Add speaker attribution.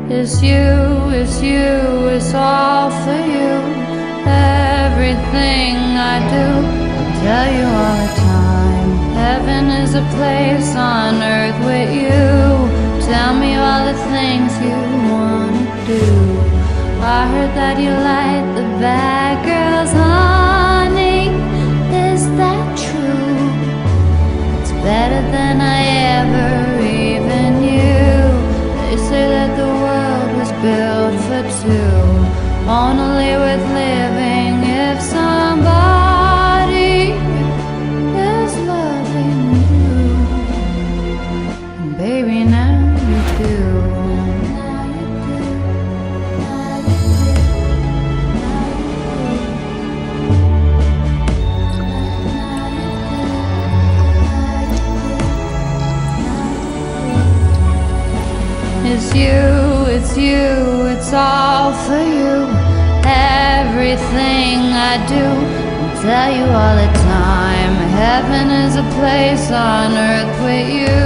Speaker 1: It's you, it's all for you. Everything I do, I tell you all the time. Heaven is a place on earth with you. Tell me all the things you wanna do. I heard that you like the bad girls, honey. Is that true? It's better than I ever even knew. They say that the world was built for two, only with living if somebody is loving you. And baby, now you do. It's you, it's all for you. Everything I do, I tell you all the time. Heaven is a place on earth with you.